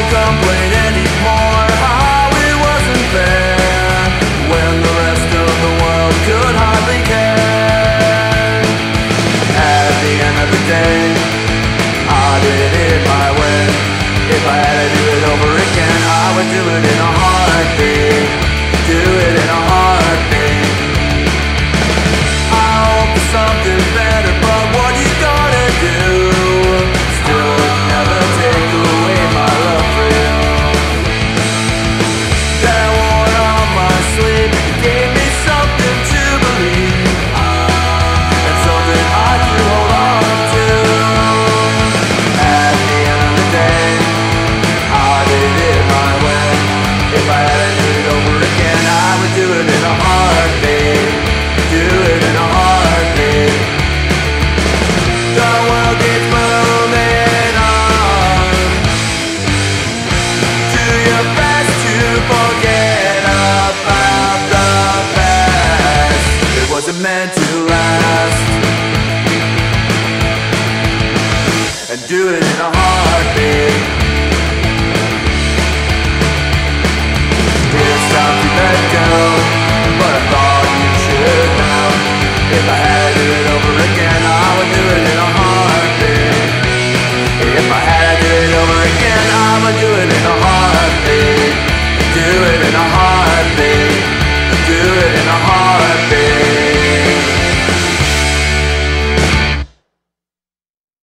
complain anymore how it wasn't fair when the rest of the world could hardly care. At the end of the day, I did it my way. If I had to do it over again, I would do it in a heartbeat. Do it in a heartbeat. I hope for something better, but what you gonna do? Still never take away my love for you. That wore on my sleeve, gave me something to believe, and something I could hold on to. At the end of the day, I did it my way. If I had to do it over again, I would do it in a heartbeat. Do it in a heartbeat. The world keeps moving on. Do your best to forget about the past. It wasn't meant to last. And do it in a heartbeat. It's time to let